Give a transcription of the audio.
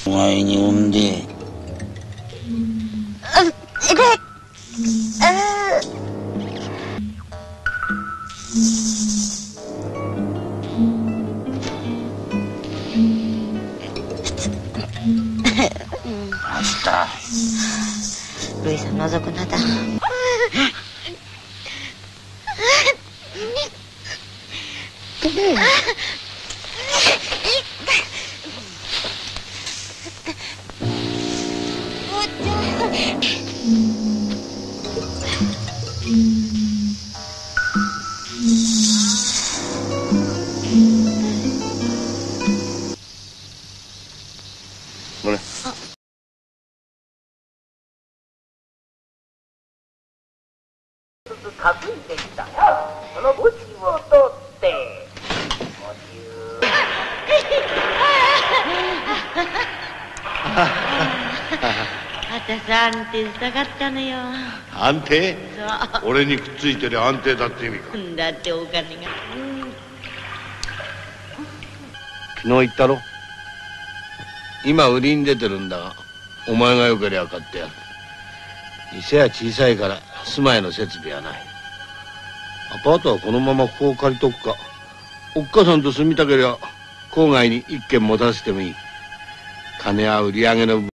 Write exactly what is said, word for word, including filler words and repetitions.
前に産んで。 あ、で、ああした。 ルイさん覗くなだ。 ごめん。 担いできたよ。その武器を取ってごじゅうあたさん安定したかったのよ。 安定？ そう。 俺にくっついてりゃ安定だって意味か。 だってお金が。 昨日言ったろ。今売りに出てるんだが、お前がよけりゃ買ってやる。店は小さいから住まいの設備はない。アパートはこのままここを借りとくか、おっかさんと住みたけりゃ郊外に一軒持たせてもいい。金は売り上げの